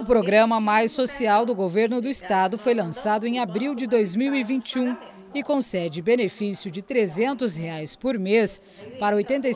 O programa Mais Social do Governo do Estado foi lançado em abril de 2021 e concede benefício de R$ 300 por mês para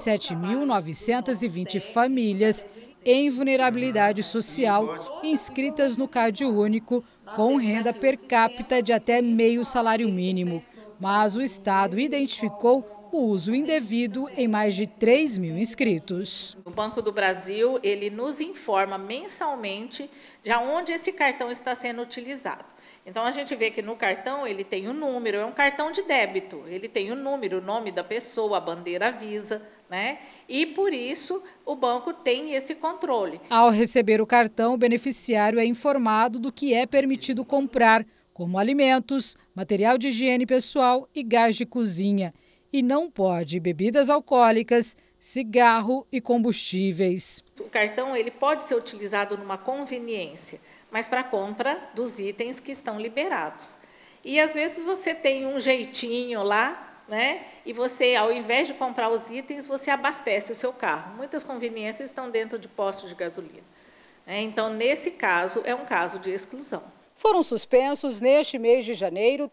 87.920 famílias em vulnerabilidade social inscritas no CadÚnico com renda per capita de até meio salário mínimo. Mas o Estado identificou o uso indevido em mais de 3 mil inscritos. O Banco do Brasil, ele nos informa mensalmente de onde esse cartão está sendo utilizado. Então, a gente vê que no cartão ele tem um número, é um cartão de débito, ele tem o número, o nome da pessoa, a bandeira Visa, né? E, por isso, o banco tem esse controle. Ao receber o cartão, o beneficiário é informado do que é permitido comprar, como alimentos, material de higiene pessoal e gás de cozinha. E não pode bebidas alcoólicas, cigarro e combustíveis. O cartão ele pode ser utilizado numa conveniência, mas para compra dos itens que estão liberados. E às vezes você tem um jeitinho lá, né? E você, ao invés de comprar os itens, você abastece o seu carro. Muitas conveniências estão dentro de postos de gasolina. Então, nesse caso, é um caso de exclusão. Foram suspensos neste mês de janeiro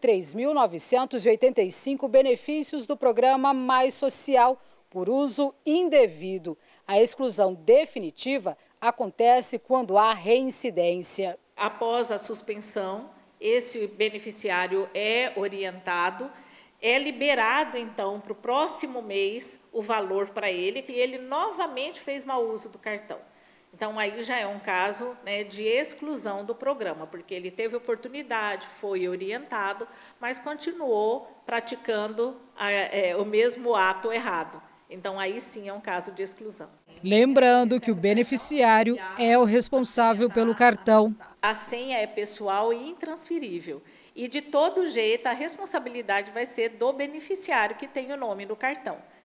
3.985 benefícios do programa Mais Social por uso indevido. A exclusão definitiva acontece quando há reincidência. Após a suspensão, esse beneficiário é orientado, é liberado, então, para o próximo mês o valor para ele, e ele novamente fez mau uso do cartão. Então, aí já é um caso, né, de exclusão do programa, porque ele teve oportunidade, foi orientado, mas continuou praticando o mesmo ato errado. Então, aí sim é um caso de exclusão. Lembrando que o beneficiário é o responsável pelo cartão. A senha é pessoal e intransferível. E, de todo jeito, a responsabilidade vai ser do beneficiário que tem o nome no cartão.